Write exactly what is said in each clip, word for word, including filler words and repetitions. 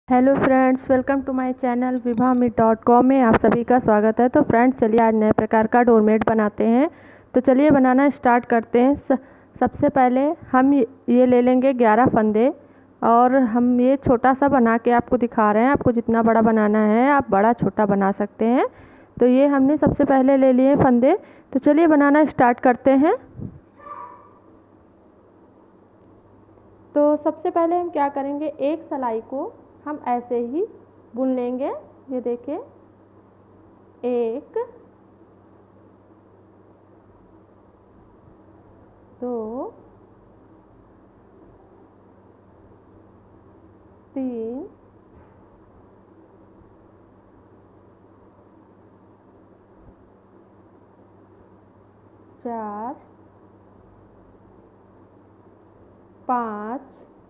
Hello friends, welcome to my channel Vibha me dot com में आप सभी का स्वागत है। तो फ्रेंड्स, चलिए आज नए प्रकार का डोरमेट बनाते हैं। तो चलिए बनाना स्टार्ट करते हैं। स, सबसे पहले हम ये ले लेंगे ग्यारह फंदे, और हम ये छोटा सा बना के आपको दिखा रहे हैं। आपको जितना बड़ा बनाना है आप बड़ा छोटा बना सकते हैं। तो ये हमने सबसे पहले ले लिए फंदे। तो चलिए बनाना स्टार्ट करते हैं। तो सबसे पहले हम क्या करेंगे, एक सिलाई को हम ऐसे ही बुन लेंगे। ये देखिए, एक, दो, तीन, चार, पाँच,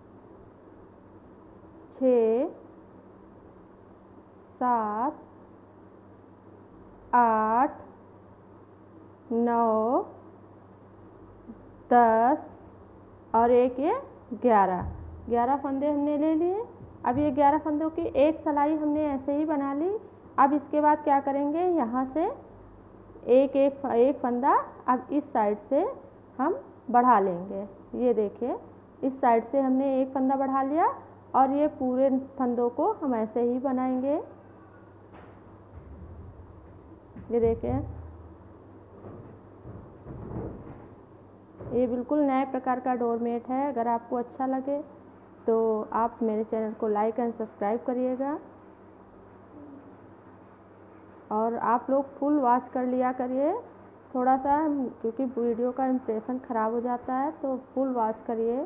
छः, सात, आठ, नौ, दस और एक ये ग्यारह ग्यारह फंदे हमने ले लिए। अब ये ग्यारह फंदों की एक सिलाई हमने ऐसे ही बना ली। अब इसके बाद क्या करेंगे, यहाँ से एक एक एक फंदा अब इस साइड से हम बढ़ा लेंगे। ये देखिए, इस साइड से हमने एक फंदा बढ़ा लिया और ये पूरे फंदों को हम ऐसे ही बनाएंगे। ये देखिए, ये बिल्कुल नए प्रकार का डोरमेट है। अगर आपको अच्छा लगे तो आप मेरे चैनल को लाइक एंड सब्सक्राइब करिएगा, और आप लोग फुल वॉच कर लिया करिए। थोड़ा सा, क्योंकि वीडियो का इम्प्रेशन ख़राब हो जाता है, तो फुल वॉच करिए।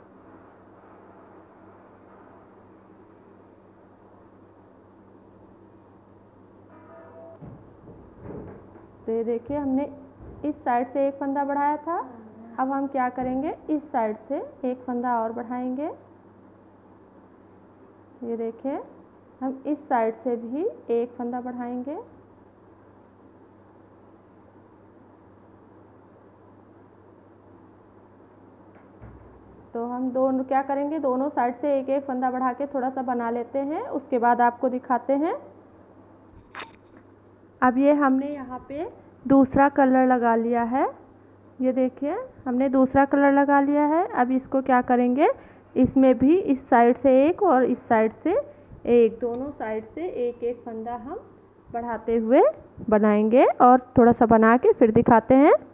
तो ये देखिए, हमने इस साइड से एक फंदा बढ़ाया था। अब हम क्या करेंगे, इस साइड से एक फंदा और बढ़ाएंगे। ये देखिए, हम इस साइड से भी एक फंदा बढ़ाएंगे। तो हम दोनों क्या करेंगे, दोनों साइड से एक एक फंदा बढ़ा के थोड़ा सा बना लेते हैं, उसके बाद आपको दिखाते हैं। अब ये हमने यहाँ पे दूसरा कलर लगा लिया है। ये देखिए, हमने दूसरा कलर लगा लिया है। अब इसको क्या करेंगे, इसमें भी इस साइड से एक और इस साइड से एक, दोनों साइड से एक एक फंदा हम बढ़ाते हुए बनाएंगे, और थोड़ा सा बना के फिर दिखाते हैं।